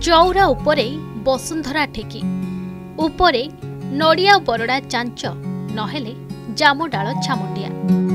चौरा उपरे वसुंधरा ठेकी उपरे नड़िया बरड़ा चांच नहेले जामुडाल छामुंडिया।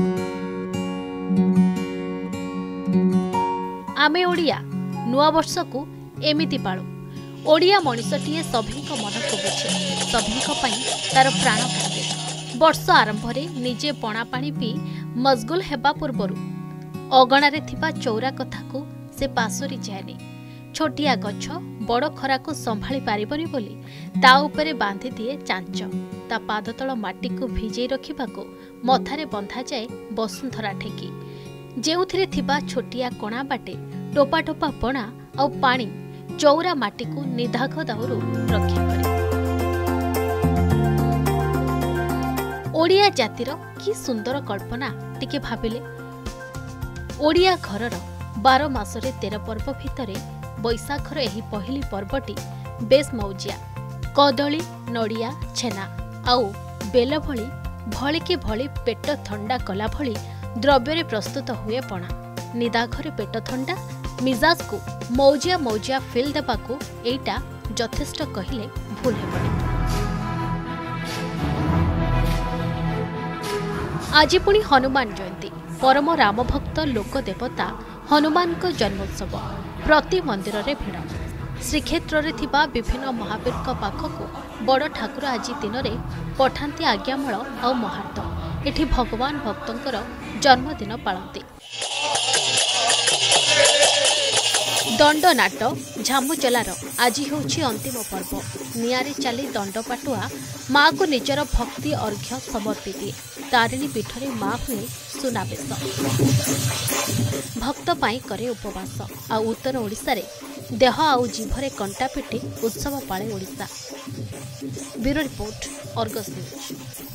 आमे ओडिया नुआ वर्ष को एमिति पाळु। ओडिया मनिषटीए सभीक मन को बुझे, सभीक पई तार प्राण काटे। वर्ष आरंभ निजे पणा पानी पी मजगुल हेबा पूर्वरु अगणारे थिबा चौरा कथा को से पासोरी जाएनी। छोटिया गछ बड़ खरा को संभाली पारिबनी बोली ता उपरे बांधी दिए चांच। ता पादतल माटी को भिजई रखिबाको मथारे बंधा जाए वसुंधरा ठेकी, जेउथिरे थिबा छोटिया कणा बाटे टोपा टोपा पणा और पानी चौरा माटी को निदाघ दाउरू रक्षा करे। ओडिया जातिर कि सुंदर कल्पना टिके भाबिले। ओडिया घरर 12 मासरे 13 पर्व भितरे बैसाखर एही पहली पर्वटी बेस मौजिया। कदली नड़िया छेना आउ बेल भली भलिके भली पेट थंडा कला भली द्रव्य प्रस्तुत हुए पणा। निदाघरे पेट थंडा मिजाज को मौजिया मौजिया फिल देबाकू एइटा यथेष्ट कहिले भूल हेबनी। आज पुणी हनुमान जयंती, परम राम भक्त लोक देवता हनुमान को जन्मोत्सव। प्रति मंदिर रे भिड़। श्रीक्षेत्र रे थिबा विभिन्न महावीर पाखक बड़ ठाकुर आज दिन में पठांती आज्ञामल और महार्त। एठी भगवान भक्तंकर जन्मदिन पालती। दंड नाट झामुचलार आज होछि अंतिम पर्व। नियारे चली दंडपाटुआ माँ को निजर भक्ति अर्घ्य समर्पी दिए। तारिणी पीठरे माँ हुए सुनावेश। भक्त पाई करे उपवास। आ उत्तर ओडिशा रे देह आउ जीभरे कंटा पिटी उत्सव पाळे Odisha. Bureau report, Argus news.